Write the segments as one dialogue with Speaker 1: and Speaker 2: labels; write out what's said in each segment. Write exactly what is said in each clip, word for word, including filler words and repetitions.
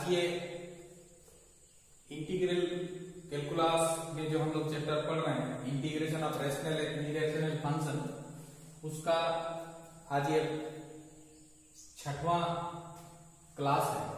Speaker 1: ये integral calculus में जो हम लोग चैप्टर पढ़ रहे हैं integration of rational and irrational function, उसका आज ये छठवां क्लास है,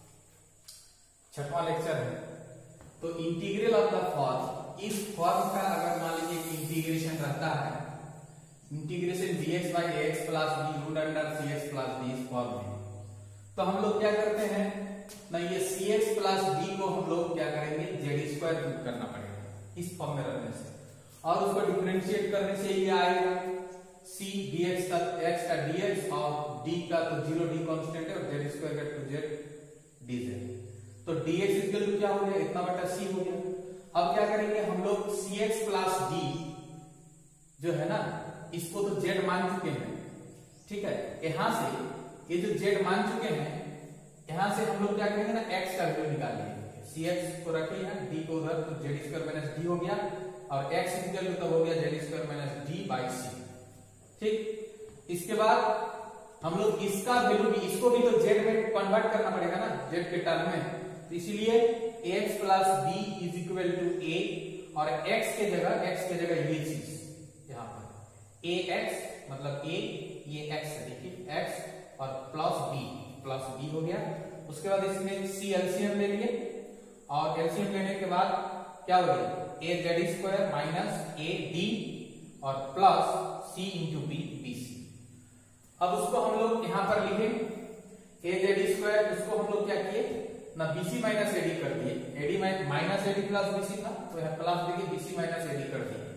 Speaker 1: छठवां लेक्चर है। तो इंटीग्रल ऑफ द फॉर्म, इस फॉर्म का अगर मान लीजिए इंटीग्रेशन रहता है, integration dx by X plus B root under C X plus D इस फॉर्म में, तो हम लोग क्या करते हैं ना, ये सी एक्स प्लस डी को हम लोग क्या करेंगे जेड स्क्वायर क्यूब करना पड़ेगा इस फॉर्म में रखने से, और उसको डिफरेंशिएट करने से ये आएगा सी dx का x का dx और d का तो जीरो d कांस्टेंट है और जेड स्क्वायर का टू जेड dz, तो dx इक्वल टू क्या हो गया इतना बटा c हो गया। अब क्या करेंगे हम लोग cx प्लस d जो है ना, इसको तो z मान चुके हैं, ठीक है, यहां से ये जो z मान चुके हैं, यहां से हम लोग क्या करेंगे ना x का वैल्यू निकाल लेंगे, cx को रखे हैं d को उधर, तो जेड स्क्वायर माइनस d हो गया और x इक्वल टू हो गया जेड स्क्वायर माइनस d बाई c, ठीक। इसके बाद हम लोग इसका वैल्यू भी, इसको भी तो z में कन्वर्ट करना पड़ेगा ना z के टर्म में, तो इसीलिए ax plus b is equal to a और x के जगह x के जगह ये चीज यहाँ पर ax मतलब a, ये x है देखिए x और प्लस b प्लस b हो गया। उसके बाद इसमें c एलसीएम ले लिए और एलसीएम लेने के बाद क्या हो गया a Z square minus a d और plus c into B B C. अब उसको हम लोग यहां पर लिखे a जेड स्क्वायर, उसको हम लोग क्या किए ना bc माइनस एडी कर दिए, AD minus AD plus BC था तो यहां प्लस देके bc माइनस एडी कर दिए,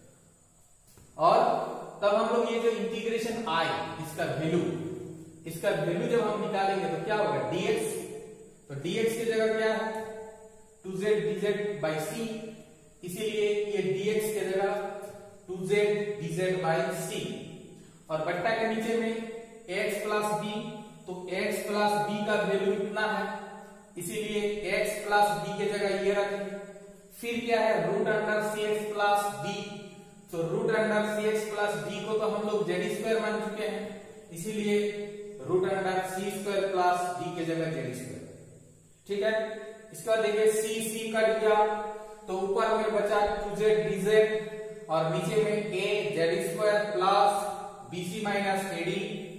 Speaker 1: और तब हम लोग ये जो इंटीग्रेशन आई इसका वैल्यू, इसका वैल्यू जब हम निकालेंगे तो क्या होगा dx, तो dx की जगह क्या है two Z dz by c, इसीलिए ये dx की जगह two Z dz by c, और बट्टा के नीचे में x प्लस b, तो x प्लस b का वैल्यू इतना है, इसीलिए x प्लस b के जगह ये रखें। फिर क्या है root under C X plus d, तो root under C X plus d को तो हम लोग जेड स्क्वायर मान चुके हैं, इसीलिए root under C square plus d के जगह जेड स्क्वायर, ठीक है। इसका देखिए c c कट गया तो ऊपर में बचा टू जेड dz और नीचे में a Z square plus bc minus ad,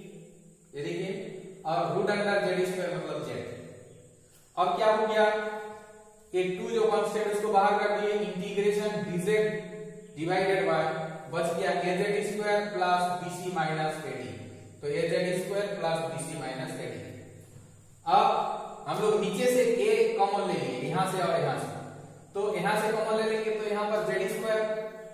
Speaker 1: ये देखिए, और रूट अंडर जेड स्क्वायर मतलब z। अब क्या हो गया, ये टू जो कांस्टेंट उसको बाहर कर दिए, इंटीग्रेशन dz डिवाइडेड बाय बच गया a Z square plus bc minus ad, तो a Z square plus bc minus ad। अब हम लोग नीचे से a कॉमन ले लेंगे यहां से और यहां से, तो यहां से कॉमन ले लेंगे तो यहां पर जेड स्क्वायर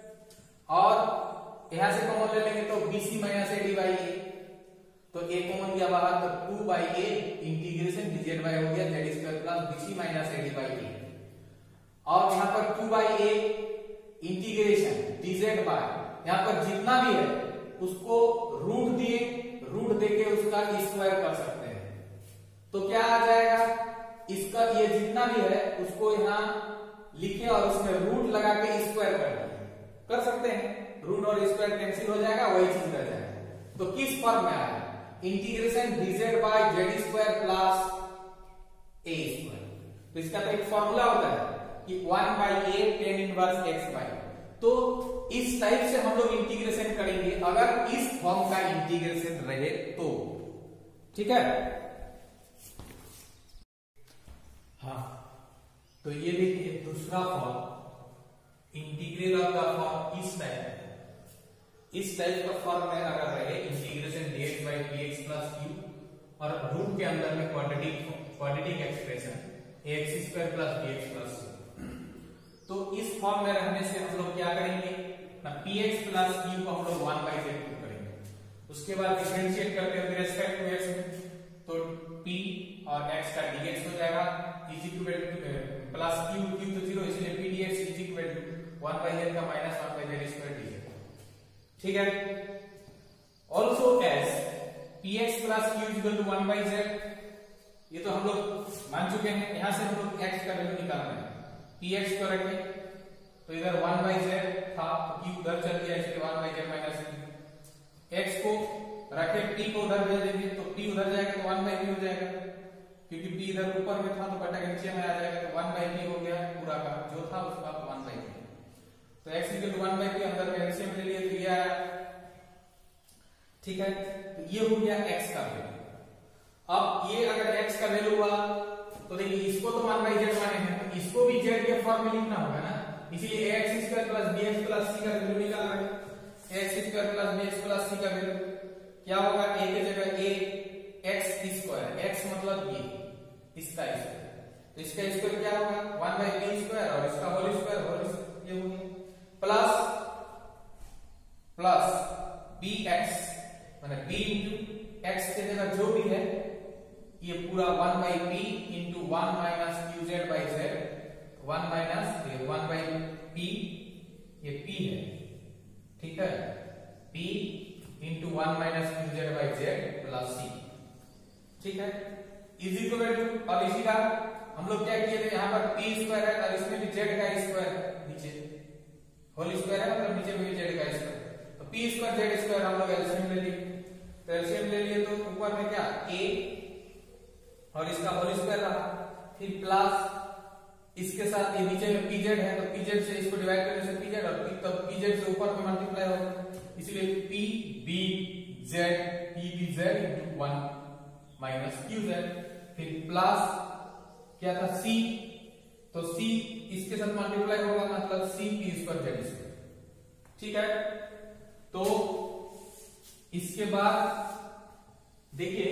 Speaker 1: और यहां से कॉमन ले लेंगे तो bc minus ad by a, तो a कॉमन दिया बाहर तो two by a integration dz by हो गया Z square plus bc minus ad by a, और यहां पर two by a integration dz by यहां पर जितना भी है उसको रूट दिए, रूट देके उसका स्क्वायर कर सकते हैं, तो क्या आ जाएगा इसका, ये जितना भी है उसको यहां लिखे और उसमें रूट लगा के स्क्वायर कर दिए, कर सकते हैं, रूट और स्क्वायर कैंसिल हो जाएगा, वही चीज रह जाएगा। तो किस फॉर्म में आया integration dz by Z square plus a square, तो इसका तो एक फॉर्मूला होता है कि one by A tan inverse X by, तो इस टाइप से हम लोग इंटीग्रेशन करेंगे अगर इस फॉर्म का इंटीग्रेशन रहे तो, ठीक है। हाँ, तो ये देखिए दूसरा form integral of the form इस टाइप, इस टाइप का फॉर्म में अगर रहे integration dx by dx plus q और रूट के अंदर में quadratic quadratic expression ax square plus bx plus, तो इस फॉर्म में रहने से हम लोग क्या करेंगे ना px प्लस q को हम लोग वन बाई जेड करेंगे, उसके बाद डिफरेंशिएट करते हैं रिस्पेक्ट टू x में, तो p और x का dx हो जाएगा is equal to plus q, q तो जीरो, इसलिए p dx is equal to one by Z का minus one by Z square dz, ठीक है। Also as px plus q is equal to one by Z, ये तो हम लोग मान चुके हैं, यहां से हम लोग x का वैल्यू निकालना है, px को रखें तो इधर वन बाई जेड था तो q उधर चल गया, इसलिए one by Z minus x को रखे p को उधर भेज देंगे तो p उधर जाएगा तो वन बाई v हो जाएगा, क्योंकि p इधर ऊपर में था तो बटा के नीचे में आ जाएगा, तो वन बाई पी हो गया पूरा का जो था उसका वन बाई पी। तो x equal to one by P अंदर में एलसीएम ले लिए तो ये आया, ठीक है। तो ये हो गया x का वैल्यू। अब ये अगर x का वैल्यू हुआ तो देखिए इसको तो वन बाई जेड माने हैं, तो इसको भी z के फॉर्म में लिखना होगा ना, इसीलिए ax square plus bx plus c का वैल्यू निकाल रहे हैं। ax square plus bx plus c का वैल्यू क्या होगा, a की जगह a x स्क्वायर, x मतलब ये इसका स्क्वायर, तो इसका स्क्वायर क्या होगा वन बाई बी स्क्वायर और इसका होल स्क्वायर, होल ये हो गया प्लस प्लस बी एक्स माने b इंटू एक्स की जगह जो भी है ये पूरा one by P into one minus Q Z by Z, one minus ये वन बाई पी ये p है, ठीक है, p into one minus Q Z by Z plus C, ठीक है, इज इक्वल टू, और इसी का हम लोग क्या किए थे यहाँ पर p स्क्वायर है और इसमें भी z का स्क्वायर नीचे होल स्क्वायर है, मतलब नीचे में भी z का स्क्वायर, तो p स्क्वायर z स्क्वायर हम लोग एलसीएम ले लिए, तो एलसीएम ले लिए तो ऊपर में क्या a और इसका होल स्क्वायर रहा, फिर प्लस इसके साथ ये नीचे में pz है तो pz से इसको डिवाइड करने से pz और तो pz से ऊपर में मल्टीप्लाई होगा, इसलिए p b z p b z into one minus Q Z, फिर प्लस क्या था c, तो c इसके साथ मल्टीप्लाई होगा मतलब c p square Z square, ठीक है। तो इसके बाद देखिए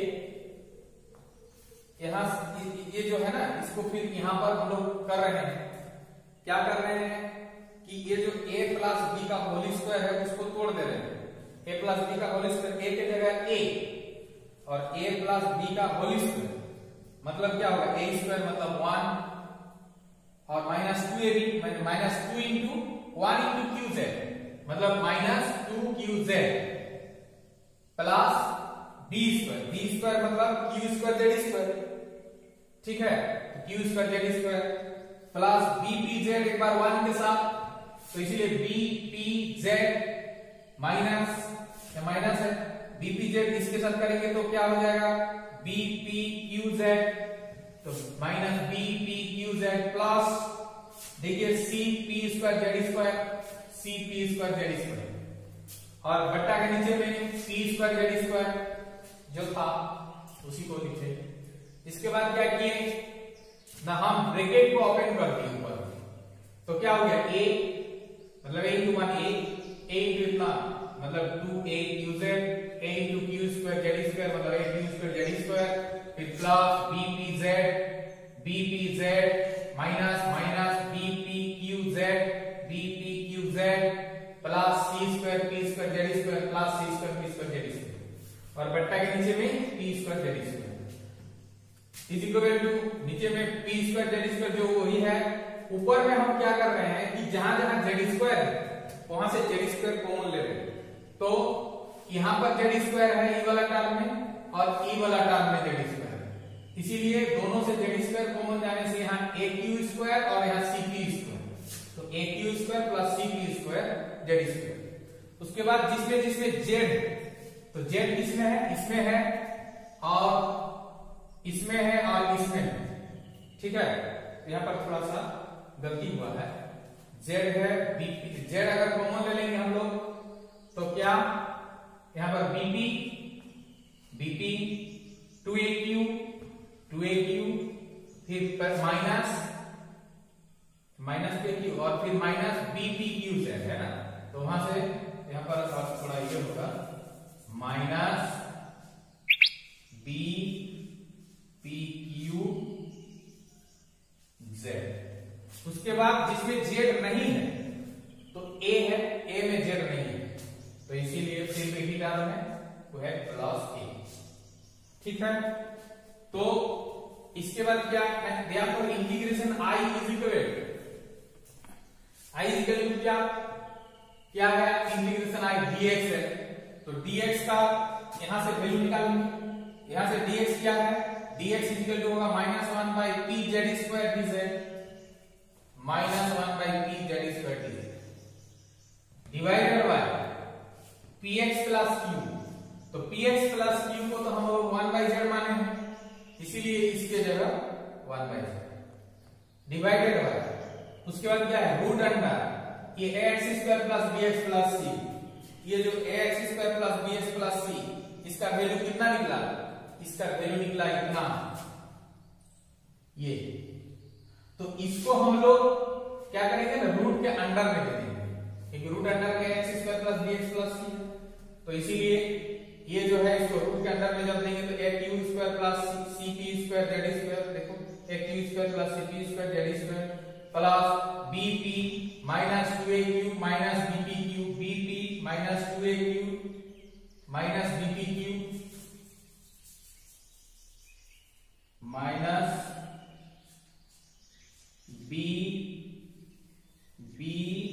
Speaker 1: यहां ये जो है ना इसको फिर यहां पर हम लोग कर रहे हैं, क्या कर रहे हैं कि ये जो a प्लस b का होल स्क्वायर है उसको तोड़ दे रहे हैं, a प्लस b का होल स्क्वायर a की जगह a और a प्लस b का होल स्क्वायर मतलब क्या होगा a स्क्वायर मतलब वन और माइनस टू ए B minus two into one into Q Z मतलब minus two Q Z plus b square, b square मतलब क्यू स्क्वायर जेड स्क्वायर, ठीक है, क्यू square Z square plus b p z एक बार one के साथ, तो इसीलिए b p z माइनस या माइनस है b p z इसके साथ करेंगे तो क्या हो जाएगा b p q z, तो minus b p q z plus देखिए c p square Z square c p square Z square और बट्टा के नीचे में p स्क्वायर जेड स्क्वायर जो था उसी को लिखे। इसके बाद क्या किए ना हम ब्रैकेट को ओपन कर दिए ऊपर, तो क्या हो गया a मतलब a into one a a into इतना मतलब two a q z a into q square Z square मतलब a q square Z square फिर plus b p z b p z minus minus b p q z b p q z plus c square p square Z square plus c square p square Z square और बट्टा के नीचे में p square Z square is equal to नीचे में p square Z square जो वही है, ऊपर में हम क्या कर रहे हैं कि जहां जहां जेड स्क्वायर है वहां से जेड स्क्वायर कॉमन ले रहे हैं, तो यहां पर जेड स्क्वायर है ई वाला टर्म में और ई वाला टर्म में जेड स्क्वायर है, इसीलिए दोनों से जेड स्क्वायर कॉमन जाने से यहाँ ए क्यू स्क्वायर और यहाँ सी पी स्क्वायर, तो a q square plus c p square Z square. उसके बाद जिसमें जिसमें जेड, तो जेड किसमें है, इसमें है और इसमें है और इसमें है, ठीक है, यहाँ पर थोड़ा सा गलती हुआ है, जेड है बीपी, जेड अगर कॉमन ले लेंगे हम लोग तो क्या यहाँ पर b p b p two a q two a q फिर माइनस माइनस पे क्यू और फिर माइनस बीपी क्यू जेड है ना, तो वहां से यहाँ पर थोड़ा ये होगा minus b p q z. उसके बाद जिसमें जेड नहीं है तो ए है, ए में जेड नहीं है तो इसीलिए सिर्फ एक ही टर्म है वो है प्लस ए, ठीक है। तो इसके बाद क्या है, therefore integration I is equal I is equal to क्या क्या है इंटीग्रेशन आई dx है, तो dx का यहां से वैल्यू निकालेंगे, यहां से dx क्या है, dx इक्वल टू होगा minus one by p z square d z minus one by p z square d z divided by px plus q, तो px प्लस q को तो हम लोग वन बाई जेड माने हैं, इसीलिए इसके जगह one by z divided by, उसके बाद क्या है रूट अंडर ये a x square plus B x plus c, ये जो a x square plus B x plus c इसका वैल्यू कितना निकला, इसका वैल्यू निकला इतना ये। तो इसको हम लोग क्या करेंगे ना रूट के अंडर में दे देंगे, क्योंकि रूट अंडर के x square plus B x plus c, तो इसीलिए ये जो है इसको रूट के अंदर में जब देंगे तो a q square plus c p square Z square, देखो a q square plus c p square Z square plus b p minus two a q minus b p q, b p minus two a q minus b p q minus b b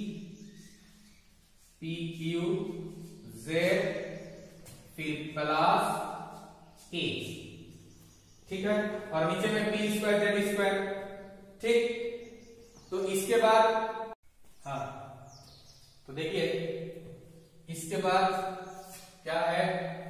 Speaker 1: p q Z फिर plus a, ठीक है, और नीचे में P square Z square, ठीक। तो इसके बाद हाँ तो देखिए इसके बाद क्या है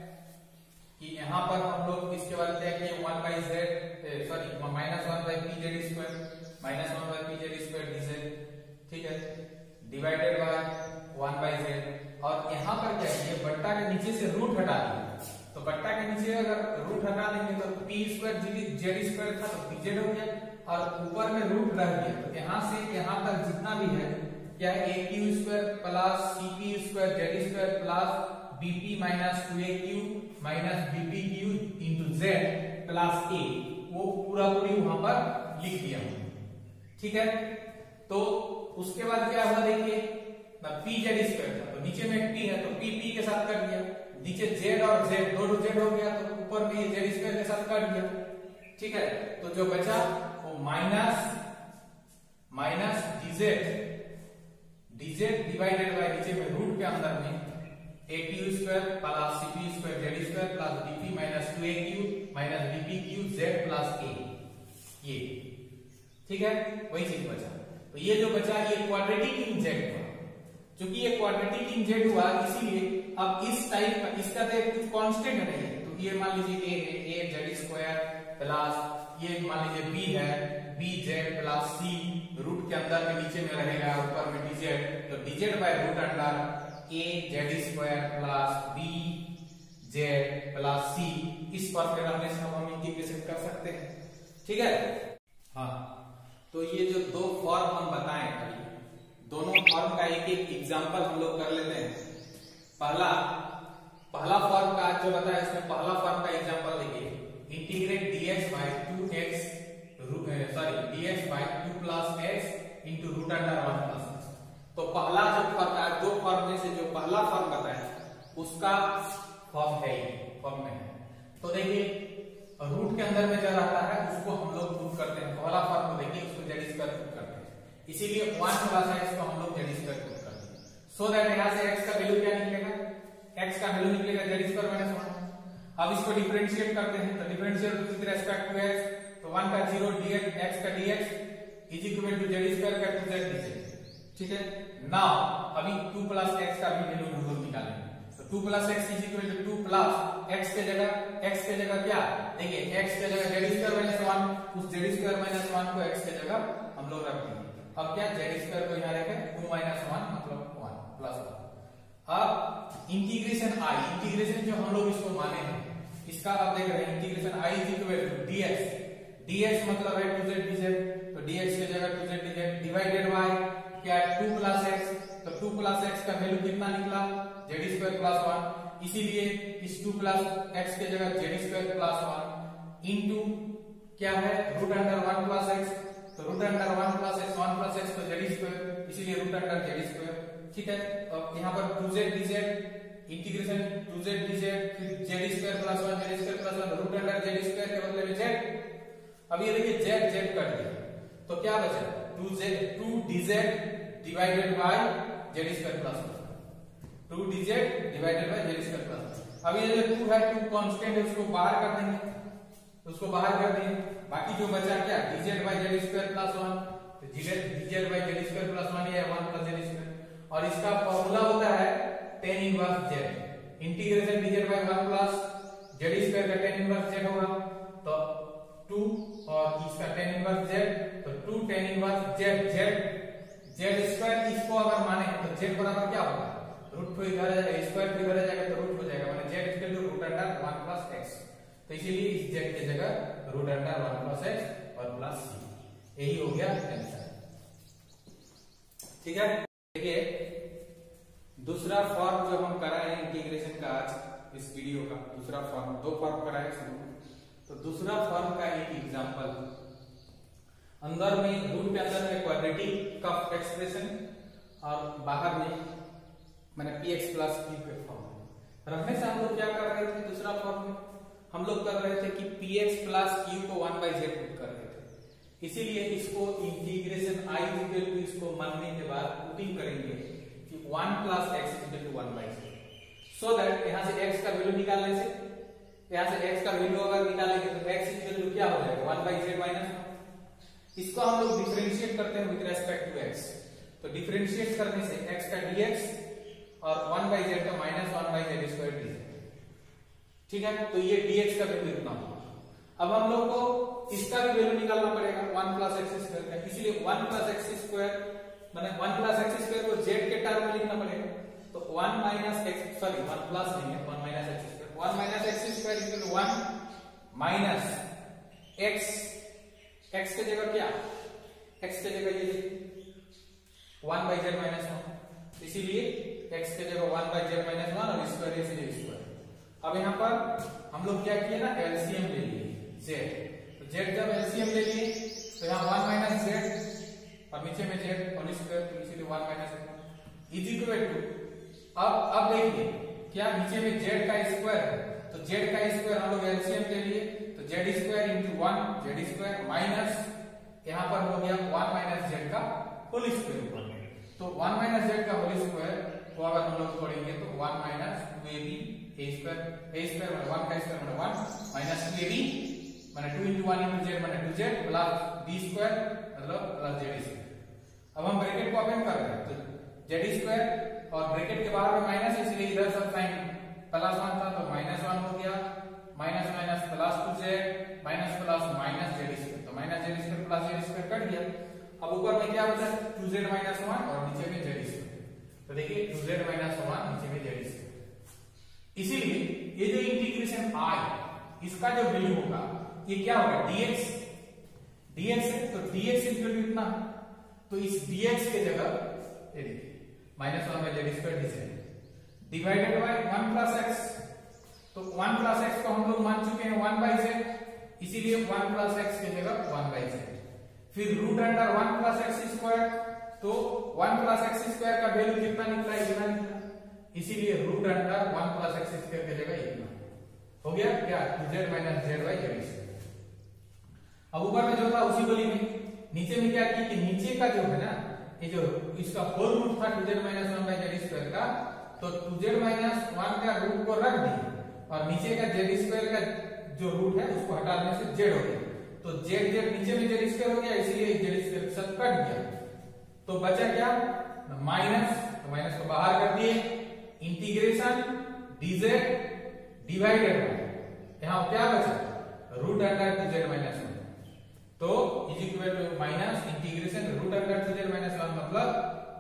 Speaker 1: कि यहां पर हम लोग इसके बाद क्या किए one by z sorry minus one by p z square minus one by p z square d z, ठीक है, divided by one by z. और यहाँ पर क्या है बट्टा के नीचे से रूट हटा दिया, तो बट्टा के नीचे अगर रूट हटा देंगे तो पी स्क्वायर जेड स्क्वायर था तो पी जेड हो गया, और ऊपर में रूट रह गया, तो यहाँ से यहाँ तक जितना भी है क्या है a q square plus c p square Z square plus b p minus two a q minus b p q into z plus a, वो पूरा पूरी वहां पर लिख दिया, ठीक है। तो उसके बाद क्या हुआ देखिए पी जेड स्क्वायर था तो नीचे में पी है तो पी पी के साथ कट गया, नीचे जेड और जेड दोनों जेड हो गया तो ऊपर में ये जेड स्क्वायर के साथ कट गया, ठीक है। तो जो बचा वो minus minus dz dz divided by नीचे में रूट के अंदर में a q square plus c p square Z square plus b p minus two a q minus b p q Z plus a, ये ठीक है वही चीज बचा। तो ये जो बचा ये क्वाड्रेटिक इन जेड हुआ, क्योंकि ये क्वाड्रेटिक इन जेड हुआ इसीलिए अब इस टाइप का इसका तो कुछ कांस्टेंट नहीं है, तो ये मान लीजिए ए है ए जेड स्क्वायर प्लस ये मान लीजिए बी है b z plus c, root के अंदर में नीचे में रहेगा ऊपर में डीजेड, तो dz by root under a z square plus b z plus c, इस पर फिर हमने हम इंटीग्रेशन कर सकते हैं, ठीक है। हाँ तो ये जो दो फॉर्म हम बताएं अभी दोनों फॉर्म का एक एक एग्जांपल हम लोग कर लेते हैं। पहला पहला फॉर्म का जो बताया इसमें पहला फॉर्म का एग्जांपल देखिए integrate dx by two x sorry dx by two plus x into root under one plus x. तो पहला जो फॉर्म है दो फॉर्म में से जो पहला फॉर्म बताया उसका फॉर्म है फॉर्म में है, तो देखिए रूट के अंदर में जो रहता है उसको हम लोग प्रूव करते हैं, पहला फॉर्म को देखिए उसको जेड स्क्वायर प्रूव करते हैं, इसीलिए वन प्लस एक्स को हम लोग जेड स्क्वायर प्रूव करते हैं, सो दैट यहां से एक्स का वैल्यू क्या निकलेगा एक्स का वैल्यू निकलेगा जेड स्क्वायर माइनस वन। अब इसको डिफरेंशिएट करते हैं तो differentiate with respect to x, तो वन का जीरो dx x का dx is equal to z square का टू जेड dz, ठीक है। नाउ अभी टू प्लस एक्स का भी वैल्यू हम लोग निकालेंगे, तो two plus x is equal to two plus x के जगह x के जगह क्या देखिए x के जगह जेड स्क्वायर माइनस वन, उस जेड स्क्वायर माइनस वन को x के जगह हम लोग रख देंगे। अब क्या जेड स्क्वायर को यहां रखें टू माइनस वन मतलब वन प्लस वन। अब इंटीग्रेशन i इंटीग्रेशन जो हम लोग इसको माने हैं इसका अब देख रहे हैं integration i is equal to dx dx मतलब है टू जेड dz, तो dx की जगह two Z dz divided by क्या है टू प्लस एक्स, तो टू प्लस एक्स का वैल्यू कितना निकला जेड स्क्वायर प्लस वन, इसीलिए इस टू प्लस एक्स की जगह z square plus one into क्या है root under one plus x, तो root under one plus x one plus x तो जेड स्क्वायर इसीलिए रूट अंडर जेड स्क्वायर, ठीक है। तो यहाँ पर two Z dz integration two Z dz फिर z square plus one z square plus one root under Z square के बदले में जेड। अब ये देखिए जेड जेड कट गया तो क्या बचा two z two dz divided by z square plus one, two dz divided by z square plus one. अब ये जो टू है टू कांस्टेंट है उसको बाहर कर देंगे, उसको बाहर कर देंगे, बाकी जो बचा क्या dz by z square plus one, तो dz by z square plus one या वन प्लस जेड स्क्वायर, और इसका फॉर्मूला होता है tan inverse z integration dz by one plus z square का tan इनवर्स z होगा, तो टू और इसका टेन इनवर्स जेड, तो two tan inverse z z z square इसको अगर माने तो जेड बराबर क्या होगा, रूट टू इधर आ जाएगा, स्क्वायर टू इधर आ जाएगा तो रूट हो जाएगा, माने Z equal to root under one plus x. तो इसीलिए इस जेड की जगह root under one plus x और प्लस सी, यही हो गया आंसर। ठीक है, देखिए दूसरा फॉर्म जो हम कराए इंटीग्रेशन का आज इस वीडियो का दूसरा फॉर्म, दो फॉर्म कराए शुरू, तो दूसरा फॉर्म का एक एग्जांपल, अंदर में रूट के अंदर में क्वाड्रेटिक का एक्सप्रेशन और बाहर में मैंने पी एक्स प्लस क्यू के फॉर्म। हमेशा हम लोग क्या कर रहे थे दूसरा फॉर्म में, हम लोग कर रहे थे कि पी एक्स प्लस क्यू को वन बाई जेड पुट कर रहे थे, इसीलिए इसको इंटीग्रेशन आई इक्वल टू इसको मानने के बाद पुटिंग करेंगे कि one plus x equal to one by z, so that यहां से x का वैल्यू निकालने से, यहां से x का वैल्यू अगर निकालेंगे तो x इक्वल टू क्या हो जाएगा, वन बाई जेड माइनस। इसको हम लोग डिफरेंशिएट करते हैं विद रेस्पेक्ट टू x, तो डिफरेंशिएट करने से x का dx और वन बाई जेड का minus one by Z square dz। ठीक है, तो ये dx का वैल्यू इतना होगा। अब हम लोग को इसका भी वैल्यू निकालना पड़ेगा वन प्लस एक्स स्क्वायर का, इसलिए वन प्लस एक्स स्क्वायर माने वन प्लस एक्स स्क्वायर को z के टर्म में लिखना पड़ेगा, तो one minus x sorry one plus नहीं है, one minus x square, one minus x square equal to one minus x, x की जगह क्या, एक्स की जगह ये one by Z minus one, इसीलिए एक्स की जगह one by Z minus one और स्क्वायर ए से स्क्वायर। अब यहाँ पर हम लोग क्या किए ना, एलसीएम ले लिए जेड, तो जेड जब एलसीएम ले लिए तो यहाँ वन माइनस जेड और नीचे में जेड होल स्क्वायर, तो इसीलिए one minus is equal to, अब अब देखिए क्या नीचे में जेड का स्क्वायर है, तो जेड का स्क्वायर हम लोग एलसीएम ले लिए, तो z square into one z square minus यहाँ पर हो गया वन माइनस जेड का होल स्क्वायर ऊपर, तो वन माइनस जेड का होल स्क्वायर को अगर हम लोग छोड़ेंगे तो one minus two A b a square, a square माने वन का स्क्वायर माने वन माइनस टू ए बी माने two into one into z माने two z plus b square मतलब प्लस जेड स्क्वायर। अब हम ब्रैकेट को ओपन कर रहे हैं, तो जेड स्क्वायर और ब्रैकेट के बाहर में माइनस, इसलिए इधर सब साइन प्लस वन था तो माइनस वन हो गया, minus minus plus two z minus plus minus z square, तो minus z square plus z square cut गया। अब ऊपर में क्या बचा, टू जेड माइनस वन और नीचे में जेड स्क्वायर, तो देखिए टू जेड माइनस वन नीचे में जेड स्क्वायर। इसीलिए ये जो इंटीग्रेशन आई इसका जो वैल्यू होगा ये क्या होगा, dx dx है, तो dx इक्वल टू इतना, तो इस dx के जगह ये देखिए minus one by Z square dz divided by one plus x, तो वन प्लस एक्स को हम लोग मान चुके हैं वन बाई जेड, इसीलिए वन प्लस एक्स की जगह वन बाई जेड, फिर root under one plus x square, तो वन प्लस एक्स स्क्वायर का वैल्यू कितना निकला, इतना निकला, इसीलिए root under one plus x square की जगह इतना हो गया क्या, two z minus z by Z square. अब ऊपर में जो था उसी को लिखे, नीचे में क्या किया कि नीचे का जो है ना ये जो इसका होल रूट था two z minus one by Z square का, तो टू जेड माइनस वन का रूट को रख दिए और नीचे का जेड स्क्वायर का जो रूट है उसको हटा देने से जेड हो गया, तो जेड जेड नीचे में जेड स्क्वायर हो गया, इसलिए जेड स्क्वायर सब कट गया, तो बचा क्या माइनस, तो माइनस को बाहर कर दिए, इंटीग्रेशन dz डिवाइडेड बाय यहां क्या बचा root under two z minus one, तो is equal to minus integration root under two z minus one मतलब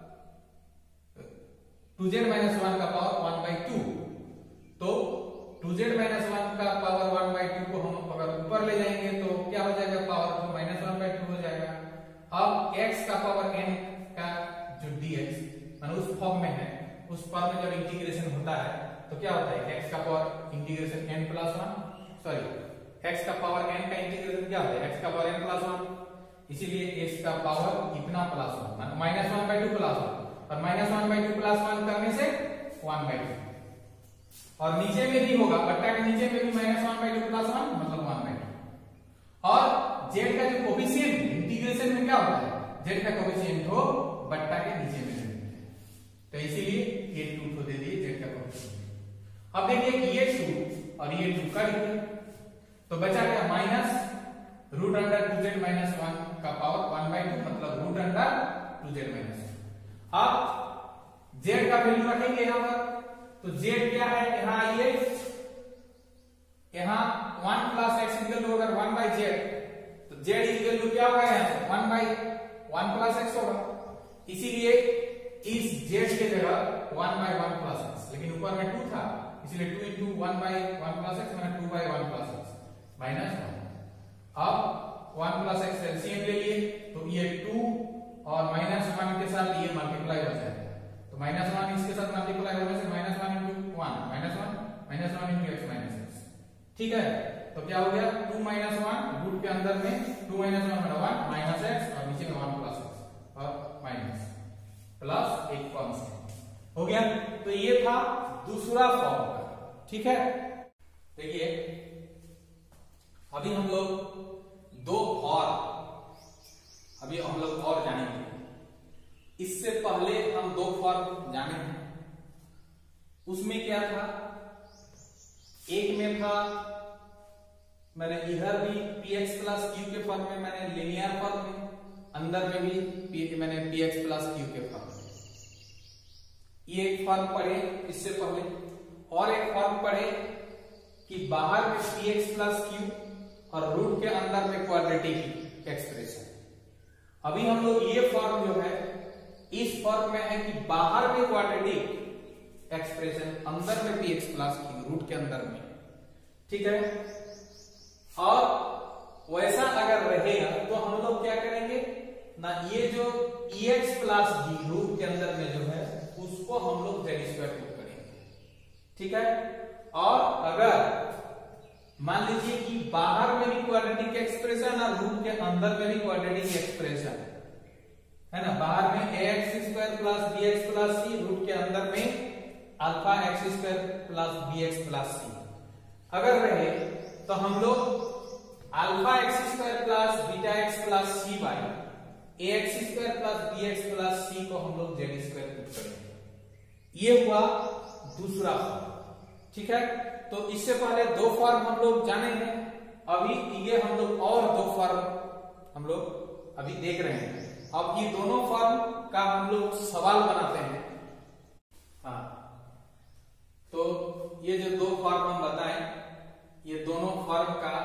Speaker 1: टू जेड माइनस वन का पावर वन बाई टू, तो टू जेड माइनस वन का power one by two को हम अगर ऊपर ले जाएंगे तो क्या हो जाएगा, power minus one by two हो जाएगा। अब x का पावर n का जो dx माने उस फॉर्म में है, उस फॉर्म में जब इंटीग्रेशन होता है तो क्या होता है, x का power integration n plus one, sorry x का पावर n का इंटीग्रेशन क्या होता है, x का पावर n प्लस वन, इसीलिए x का पावर इतना plus one minus one by two plus one, और minus one by two plus one करने से वन बाई टू, और नीचे में भी होगा बट्टा के नीचे में भी minus one by two plus one मतलब वन बाई टू, और z का जो कोफिशिएंट इंटीग्रेशन में क्या होता है, z का कोफिशिएंट हो बट्टा के नीचे में, तो इसीलिए ये टू को दे दिए z का कोफिशिएंट। अब देखिए कि ये टू और ये टू कट गया, तो बचा क्या minus root under two z minus one का पावर वन बाई टू मतलब root under two z minus one. अब z का वैल्यू रखेंगे यहां पर, तो z क्या है, यहां आइए, यहां one plus x equal to अगर one by z z equal to क्या होगा यहाँ से one by one plus x होगा, इसीलिए इस z के जगह one by one plus x, लेकिन ऊपर में टू था इसलिए two into one by one plus x मैंने two by one plus x minus one. अब वन प्लस एक्स एलसीएम ले लिए तो ये टू और माइनस वन के साथ ये मल्टीप्लाई हो जाएगा, तो माइनस वन इसके साथ मल्टीप्लाई होने से minus one into one minus one minus one into x minus x. ठीक है, तो क्या हो गया टू माइनस वन रूट के अंदर में टू माइनस वन में वन माइनस एक्स और नीचे में वन प्लस एक्स और माइनस प्लस एक कांस्टेंट हो गया। तो ये था दूसरा फॉर्म। ठीक है, देखिए अभी हम लोग दो फॉर्म अभी हम लोग और जानेंगे। इससे पहले हम दो फॉर्म जाने हैं, उसमें क्या था, एक में था मैंने इधर भी px प्लस क्यू के फॉर्म में, मैंने लिनियर फॉर्म में, अंदर में भी p, मैंने px प्लस क्यू के फॉर्म में ये एक फॉर्म पढ़े इससे पहले, और एक फॉर्म पढ़े कि बाहर में px प्लस क्यू और रूट के अंदर में क्वाड्रेटिक एक्सप्रेशन। अभी हम लोग ये फॉर्म जो है इस फॉर्म में है कि बाहर में क्वाड्रेटिक एक्सप्रेशन, अंदर में px प्लस क्यू रूट के अंदर में। ठीक है, और वैसा अगर रहेगा तो हम लोग क्या करेंगे ना, ये जो ex प्लस जी रूट के अंदर में जो है उसको हम लोग जेड स्क्वायर पुट करेंगे। ठीक है, और अगर मान लीजिए कि बाहर में भी क्वाड्रेटिक एक्सप्रेशन और रूट के अंदर में भी क्वाड्रेटिक एक्सप्रेशन है ना, बाहर में ax square plus bx plus c, root के अंदर में alpha x square plus bx plus c अगर रहे तो हम लोग alpha x square plus beta x plus c by a x square plus B x plus c को हम लोग जेड स्क्वायर पुट करेंगे। ये हुआ दूसरा फॉर्म। ठीक है, तो इससे पहले दो फॉर्म हम लोग जाने हैं, अभी ये हम लोग और दो फॉर्म हम लोग अभी देख रहे हैं। अब ये दोनों फॉर्म का हम लोग सवाल बनाते हैं। हाँ, तो ये जो दो फॉर्म हम बताएं, ये दोनों फॉर्म का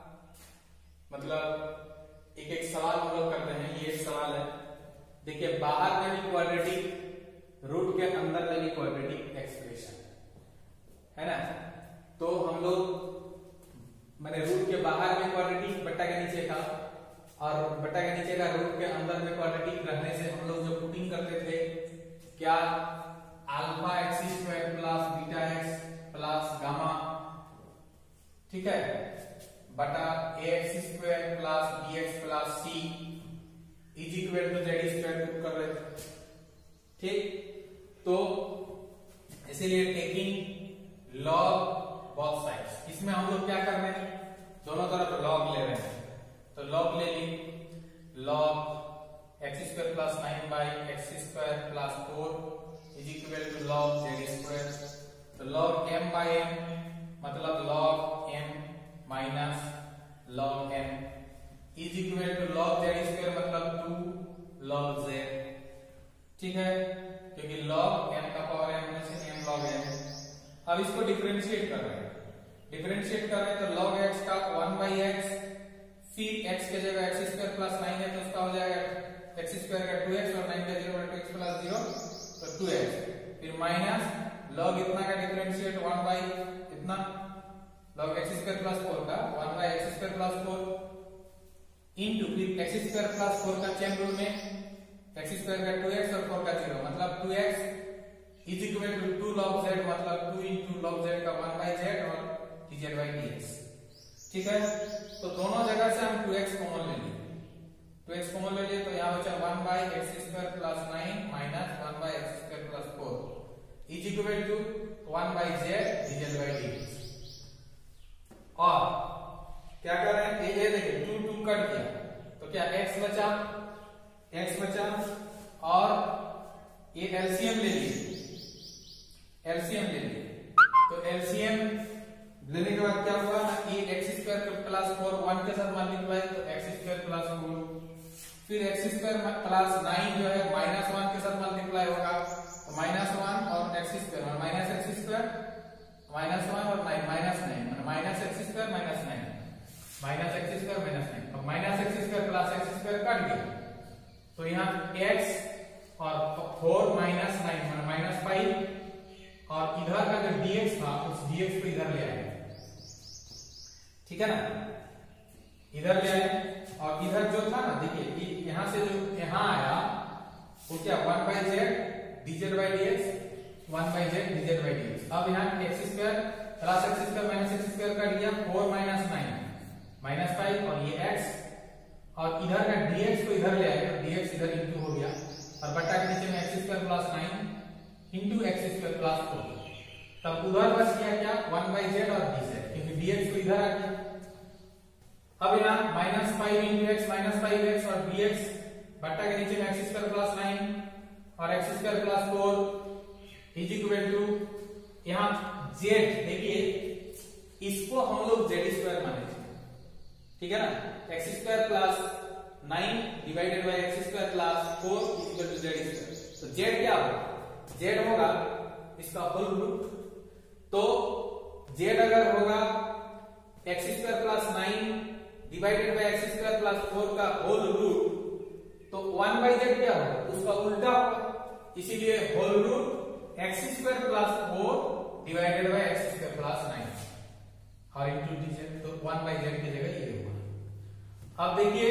Speaker 1: मतलब एक एक सवाल हम लोग करते हैं। ये एक सवाल है, देखिए बाहर में भी क्वाड्रेटिक, रूट के अंदर में भी क्वाड्रेटिक एक्सप्रेशन है ना, तो हम लोग मैंने रूट के बाहर में क्वाड्रेटिक बट्टा के नीचे का और बट्टा के नीचे का रूट के अंदर में क्वाड्रेटिक रहने से हम लोग जो पुटिंग करते थे क्या, alpha x square plus beta x plus gamma, ठीक है, बटा a x square plus B x plus c is equal to z square put कर रहे थे। ठीक, तो इसीलिए टेकिंग लॉग बोथ साइड्स, इसमें हम लोग क्या कर रहे हैं, दोनों तरफ लॉग ले रहे हैं, तो लॉग ले ली, log x square plus nine by x square plus four is equal to log z square, तो लॉग एम बाई एम मतलब log m minus log m is equal to log z square मतलब two log z. ठीक है, क्योंकि log m का power m में से M log M. अब इसको डिफरेंशिएट कर रहे हैं, डिफरेंशिएट कर रहे हैं तो लॉग एक्स का वन बाई एक्स, फिर एक्स के जगह एक्स स्क्वायर प्लस नाइन है तो उसका हो जाएगा एक्स स्क्वायर का टू एक्स और नाइन का zero two x plus zero तो टू एक्स, फिर माइनस लॉग इतना का डिफरेंशिएट वन बाई इतना log x square plus four का one by x square plus four into फिर एक्स स्क्वायर प्लस फोर का चेन रूल में एक्स स्क्वायर का टू एक्स और फोर का जीरो मतलब two x is equal to two log z मतलब to into log z का one by z और dz बाई dx। ठीक है, तो दोनों जगह से हम टू एक्स कॉमन ले लिए, टू एक्स कॉमन ले लिए तो यहाँ बचा one by x square plus nine minus one by x square plus four is equal to one by z dz by dx। और क्या कर रहे हैं, ये देखिए टू टू कट गया तो क्या x बचा, x बचा और ये एलसीएम ले लिए, एलसीएम ले लिए तो एलसीएम लेने के बाद क्या हुआ ना, ये x square plus four one के साथ मल्टीप्लाई तो एक्स स्क्वायर प्लस फोर, फिर एक्स स्क्वायर प्लस नाइन जो है माइनस वन के साथ मल्टीप्लाई होगा तो माइनस वन और एक्स स्क्वायर और minus x square minus one और nine minus nine minus x square minus nine minus x square minus nine. अब minus x square plus x square cut गया, तो यहाँ x और four minus nine minus five और इधर का जो dx था उस dx को इधर ले आए, ठीक है ना, इधर ले आए। और इधर जो था ना, देखिए यहां से जो यहां आया वो क्या one by z dz by dx, one by z dz by dx। अब यहाँ x square plus x square minus x square cut गया, four minus nine minus five और ये x और इधर का dx को इधर ले आए, dx इधर इंटू हो गया और बटा के नीचे में x square plus nine into x square plus four. तब उधर बच गया क्या वन बाई जेड और dz, क्योंकि dx को इधर आ गया। अब यहाँ minus five into x minus five x और dx बटा के नीचे में एक्स स्क्वायर प्लस नाइन और x square plus four is equal to यहाँ z, देखिए इसको हम लोग z स्क्वायर माने थे, ठीक है ना, x square plus nine divided by x square plus four equal to z square. तो z क्या होगा, z होगा इसका होल रूट। तो z अगर होगा x square plus nine divided by x square plus four का होल रूट, तो वन बाई जेड क्या होगा, उसका उल्टा होगा, इसीलिए whole root x square plus four divided by x square plus nine और इंटू dz, तो वन बाई जेड की जगह ये होगा। अब देखिए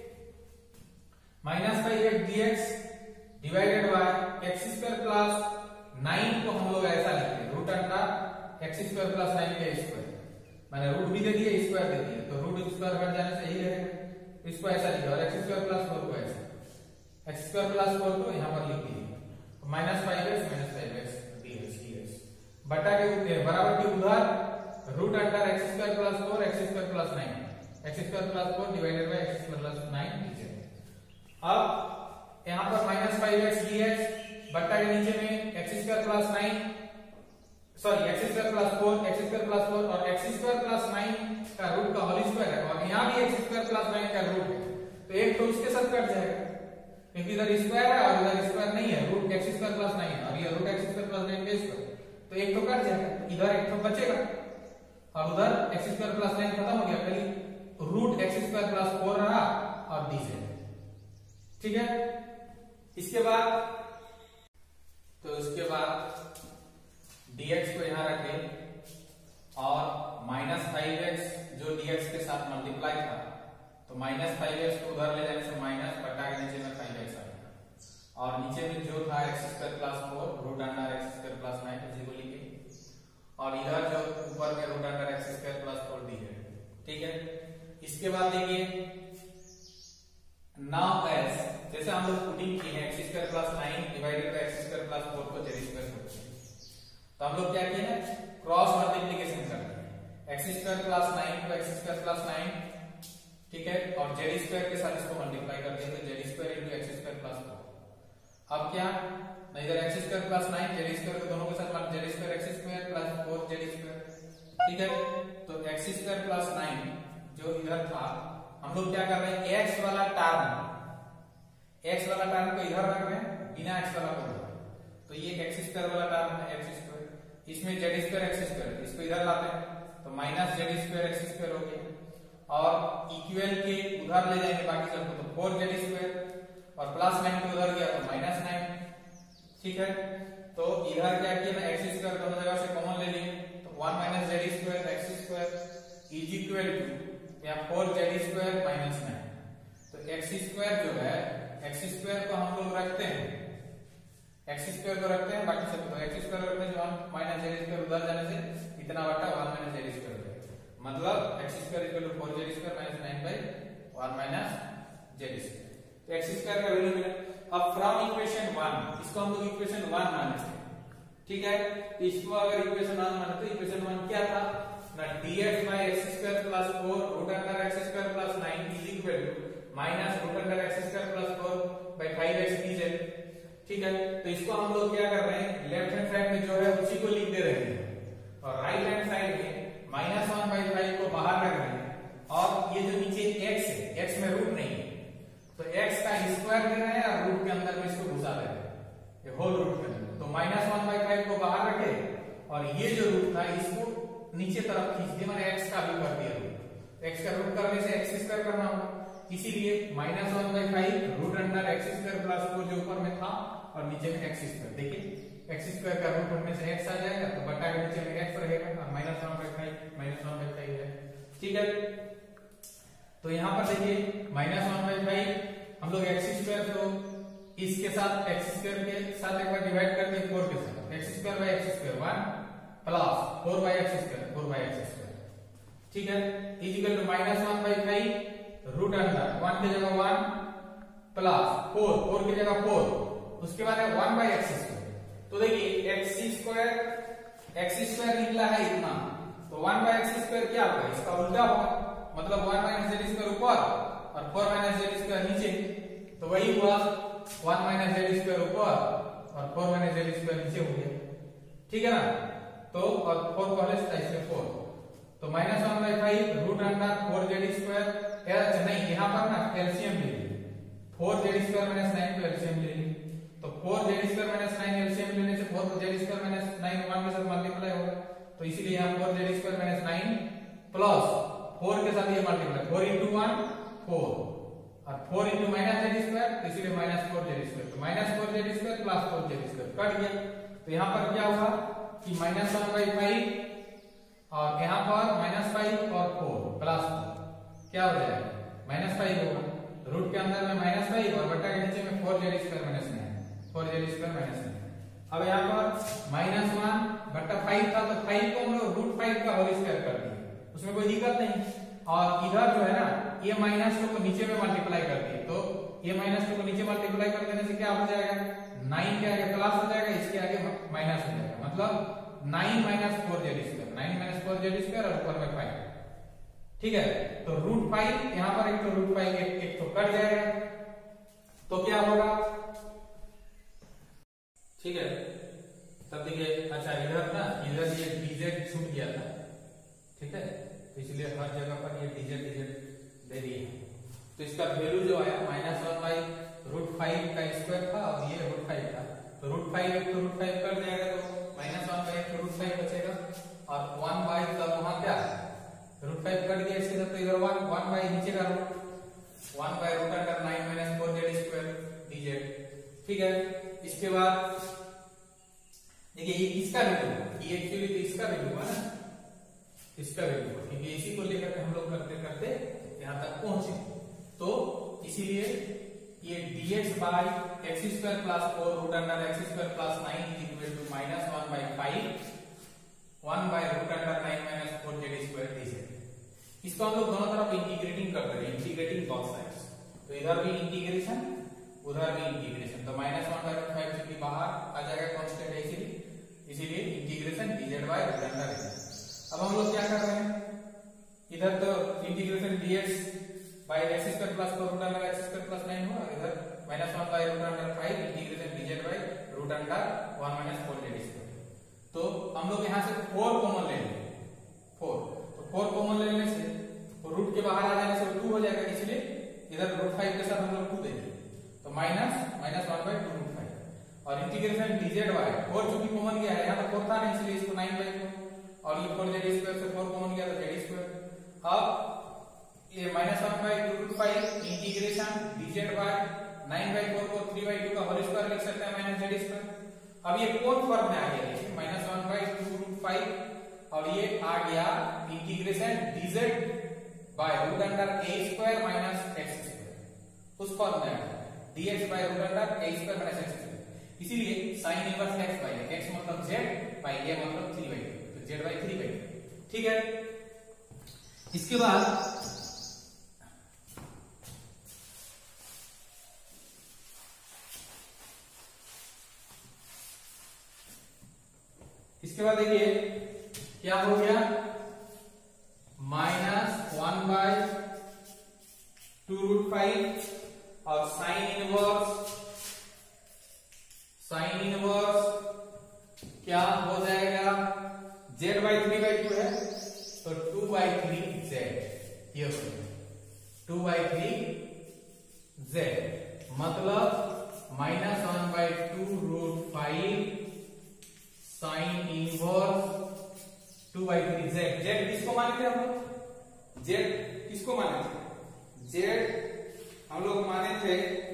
Speaker 1: minus five x dx divided by x square plus nine को हम लोग ऐसा लिखते हैं root under x square plus nine का स्क्वायर, मैंने रूट भी दे दिया स्क्वायर दे दिया, तो रूट स्क्वायर हट जाने से यही रहेगा, इसको ऐसा लिखा और एक्स स्क्वायर प्लस फोर को ऐसा, एक्स स्क्वायर प्लस फोर को यहाँ पर लिख दिया minus five x minus five x dx dx बटा के बराबर की उधर root under x square plus four x square plus nine, x square plus four divided by x square plus nine dz। अब यहाँ पर माइनस फाइव एक्स dx बटा के नीचे में x square plus nine sorry x square plus four x square plus four और x square plus nine का root का होल स्क्वायर है और यहाँ भी एक्स स्क्वायर प्लस नाइन का रूट है, तो एक तो उसके साथ कट जाएगा क्योंकि इधर स्क्वायर है और इधर स्क्वायर नहीं है, root x square plus nine और ये root x square plus nine का स्क्वायर, तो एक तो कट जाएगा, इधर एक तो बचेगा और उधर एक्स स्क्वायर प्लस नाइन खत्म हो गया, खाली root x square plus four रहा और dz, ठीक है। इसके बाद तो इसके बाद dx को यहां रखें और माइनस फाइव एक्स जो dx के साथ मल्टीप्लाई था, तो माइनस फाइव एक्स को उधर ले जाने से माइनस बटा के नीचे में फाइव एक्स आएगा और नीचे में जो था x square plus four root under x square plus nine इसी को लिखे और इधर जो ऊपर में root under x square plus four दी है, ठीक है। इसके बाद देखिए नाउ एस, जैसे हम लोग पुटिंग की है x square plus nine divided by x square plus four को जेड स्क्वायर करते हैं, तो हम लोग क्या किए हैं क्रॉस मल्टीप्लिकेशन करते हैं, एक्स स्क्वायर प्लस नाइन को एक्स स्क्वायर प्लस नाइन, ठीक है, और जेड स्क्वायर के साथ इसको मल्टीप्लाई कर देंगे, z square into x square plus four. अब क्या ना इधर x square plus nine z square को दोनों के साथ z square x square plus four z square, ठीक है। तो एक्स स्क्वायर प्लस नाइन जो इधर था हम लोग क्या कर रहे हैं एक्स वाला टर्म, एक्स वाला टर्म को इधर रख रहे हैं बिना एक्स वाला को, तो ये एक्स स्क्वायर वाला टर्म है एक्स स्क्वायर, इसमें जेड स्क्वायर एक्स स्क्वायर इसको इधर लाते हैं तो minus z square x square हो गया और इक्वल के उधर ले जाएंगे बाकी सबको, तो फोर जेड स्क्वायर और प्लस नाइन को उधर गया तो माइनस नाइन, ठीक है। तो इधर क्या किया ना एक्स स्क्वायर दोनों जगह से कॉमन ले लिए तो one minus z square x square is equal to या four z square minus nine, तो एक्स स्क्वायर जो है एक्स स्क्वायर को हम लोग रखते हैं एक्स स्क्वायर को रखते हैं बाकी सब, तो एक्स स्क्वायर रखते हैं जो वन माइनस जेड स्क्वायर उधर जाने से इतना बटा वन माइनस जेड स्क्वायर हो जाएगा, मतलब x square equal to four z square minus nine by one minus z square, तो एक्स स्क्वायर का वैल्यू मिला। अब फ्रॉम इक्वेशन वन इसको हम लोग इक्वेशन वन मानते हैं, ठीक है। तो इसको अगर इक्वेशन वन मानते तो इक्वेशन वन क्या था ना dx by x square plus four root under x square plus nine is equal to minus root under x square plus four by five x dz, ठीक है। तो इसको हम लोग क्या कर रहे हैं लेफ्ट हैंड साइड में जो है उसी को लिख दे रहे हैं और राइट हैंड साइड में माइनस वन बाई फाइव को बाहर रख रहे हैं और ये जो नीचे x है x में रूट नहीं है तो x का स्क्वायर दे रहे हैं और रूट के अंदर में इसको घुसा रहे हैं ये होल रूट के अंदर, तो माइनस वन बाई फाइव को बाहर रखे और ये जो रूट था इसको नीचे तरफ खींच दिया, मैंने x का भी कर दिया रूट, x का रूट करने से एक्स स्क्वायर करना होगा, इसीलिए minus one by five root under x square plus four जो ऊपर में था और नीचे में एक्स स्क्वायर। देखिए एक्स स्क्वायर का रूट करने से एक्स आ जाएगा तो बटा के नीचे में एक्स रहेगा और minus one by five minus one by five है। ठीक है, तो यहाँ पर देखिए माइनस वन बाई फाइव हम लोग एक्स स्क्वायर को इसके साथ एक्स स्क्वायर के साथ एक बार डिवाइड करते हैं फोर के साथ, x square by x square one plus four by x square four by x square. ठीक है, is equal to minus one by five root under one की जगह वन प्लस फोर फोर की जगह फोर, उसके बाद है वन बाई एक्स स्क्वायर। तो देखिए एक्स स्क्वायर एक्स स्क्वायर निकला है इतना, तो वन बाई एक्स स्क्वायर क्या होगा, इसका उल्टा होगा, मतलब वन माइनस जेड स्क्वायर ऊपर और फोर माइनस जेड स्क्वायर नीचे, तो वही हुआ वन माइनस जेड स्क्वायर ऊपर और फोर माइनस जेड स्क्वायर नीचे हो गया। ठीक है ना, तो और फोर पहले से था इसलिए फोर, तो minus one by five root under four z square, अच्छा नहीं यहाँ पर ना एलसीएम ले लीजिए, four z square minus nine को एलसीएम ले लीजिए, तो four z square minus nine LCM लेने से four z square minus nine one के साथ मल्टीप्लाई होगा, तो इसीलिए यहाँ four z square minus nine plus four के साथ ये multiply four into one four और four into minus z square, तो इसीलिए माइनस फोर जेड स्क्वायर, तो minus four z square plus four z square cut गया। तो यहाँ पर क्या होगा कि माइनस वन बाई फाइव और यहाँ पर माइनस फाइव और फोर प्लस क्या हो जाएगा माइनस फाइव होगा, रूट के अंदर में माइनस फाइव और बटा के नीचे में four z square minus nine four z square minus nine. अब यहाँ पर माइनस वन बटा फाइव था, तो फाइव को हम लोग रूट फाइव का होल स्क्वायर कर दिए, उसमें कोई दिक्कत नहीं, और इधर जो है ना ये माइनस टू को नीचे में मल्टीप्लाई कर दिए, तो ये माइनस टू को नीचे मल्टीप्लाई कर देने से क्या हो जाएगा, नाइन के आगे प्लस हो जाएगा, इसके आगे माइनस हो जाएगा, मतलब nine minus four z square nine minus four z square और ऊपर में फाइव। ठीक है, तो रूट फाइव यहाँ पर एक तो रूट फाइव एक, एक तो कट जाएगा, तो क्या होगा, ठीक है, तब देखिए अच्छा इधर ना इधर ये डीजेड छूट गया था, ठीक है, तो इसलिए हर जगह पर ये डीजेड डीजेड दे दिए, तो इसका वैल्यू जो आया minus one by root five का स्क्वायर था और ये रूट फाइव था, तो रूट फाइव एक तो रूट फाइव कर जाएगा, तो माइनस वन बाई एक रूट फाइव बचेगा और वन बाई तब वहां क्या रूट फाइव कट गया, इसके साथ तो इधर वन वन बाई नीचे का root one by root under nine minus four z square dz. ठीक है, इसके बाद देखिए ये किसका वैल्यू है, ये एक्चुअली तो इसका वैल्यू है ना, इसका वैल्यू है, क्योंकि इसी को लेकर के हम लोग करते करते यहाँ तक पहुंचे, तो इसीलिए ये dx by x square plus four root under x square plus nine is equal to minus one by five one by root under nine minus four z square dz. इसको हम लोग दोनों तरफ इंटीग्रेटिंग कर रहे हैं, इंटीग्रेटिंग बोथ साइड्स, तो इधर भी इंटीग्रेशन उधर भी इंटीग्रेशन, तो minus one by root five चूंकि बाहर आ जाएगा कांस्टेंट है, इसीलिए इसीलिए integration dz by root under है। अब हम लोग क्या कर रहे हैं, इधर तो integration dx by x square plus four root under x square plus nine हुआ, इधर minus one by root under five integration dz by root under one minus four z square. तो हम लोग यहाँ से फोर कॉमन ले लेंगे, four तो फोर कॉमन लेने से तो रूट के बाहर आ जाने से टू हो जाएगा, इसलिए इधर रूट फाइव के साथ हम लोग टू देंगे, तो minus minus one by two root five और इंटीग्रेशन dz बाई फोर चूंकि कॉमन गया है, यहाँ तो फोर था नहीं इसलिए इसको नाइन बाई फोर और ये फोर जेड स्क्वायर से फोर कॉमन गया तो जेड स्क्वायर। अब ये minus one by two root five integration dz by nine by four को थ्री बाई टू का होल स्क्वायर लिख सकते हैं माइनस जेड स्क्वायर। अब ये कौन फॉर्म में आ गया, देखिए minus one by two root five और ये आ गया integration dz by root under a square minus x square, उस फॉर्म में आ गया dx by root under a square minus x square, इसीलिए sine inverse x by x मतलब z बाई a मतलब थ्री बाई टू, तो z by three by two. ठीक है, इसके बाद इसके बाद देखिए क्या हो गया, minus one by two root five और साइन इनवर्स साइन इनवर्स क्या हो जाएगा, z by three by two है तो टू बाई थ्री जेड, ये टू बाई थ्री जेड मतलब minus one by two root five sine inverse two by three z. Z किसको मानते हैं हम लोग, जेड
Speaker 2: किसको माने थे? जेड हम लोग माने थे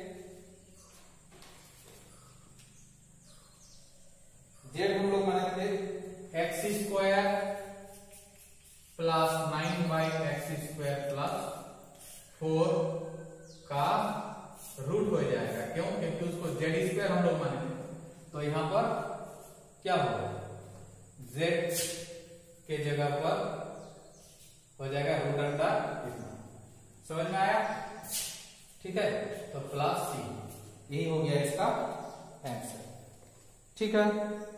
Speaker 2: जेड हम लोग माने थे
Speaker 1: x square plus nine by x square plus four का रूट हो जाएगा। क्यों? क्योंकि उसको जेड स्क्वायर हम लोग माने थे। तो यहां पर क्या होगा? जेड के जगह पर हो जाएगा रूट अंडर इतना। समझ में आया? ठीक है, तो प्लस सी, यही हो गया इसका आंसर। ठीक है।